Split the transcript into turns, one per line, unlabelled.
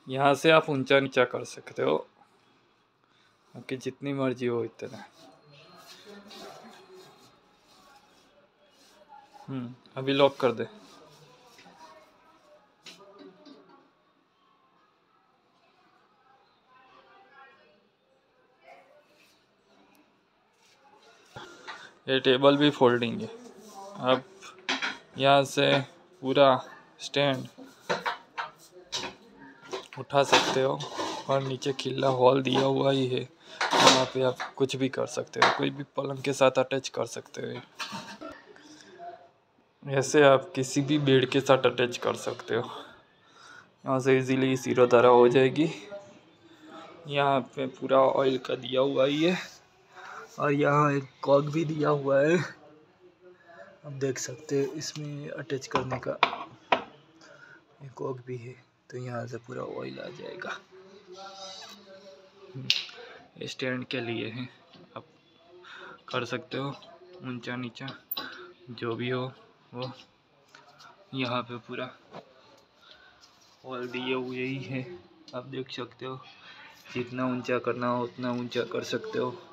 यहाँ से आप ऊंचा नीचा कर सकते हो, आपकी जितनी मर्जी हो इतना। अभी लॉक कर दे। ये टेबल भी फोल्डिंग है। आप यहाँ से पूरा स्टैंड उठा सकते हो और नीचे खिल्ला हॉल दिया हुआ ही है, वहाँ पे आप कुछ भी कर सकते हो, कोई भी पलंग के साथ अटैच कर सकते हो। ऐसे आप किसी भी बेड के साथ अटैच कर सकते हो। यहाँ से इजीली सिरोधारा हो जाएगी। यहाँ पे पूरा ऑयल का दिया हुआ ही है और यहाँ एक कॉक भी दिया हुआ है, आप देख सकते हो इसमें अटैच करने का एक कॉक भी है, तो यहाँ से पूरा ऑयल आ जाएगा। स्टैंड के लिए है, आप कर सकते हो ऊंचा नीचा जो भी हो वो। यहाँ पे पूरा ऑयल दिए हुए ही है, आप देख सकते हो, जितना ऊंचा करना हो उतना ऊंचा कर सकते हो।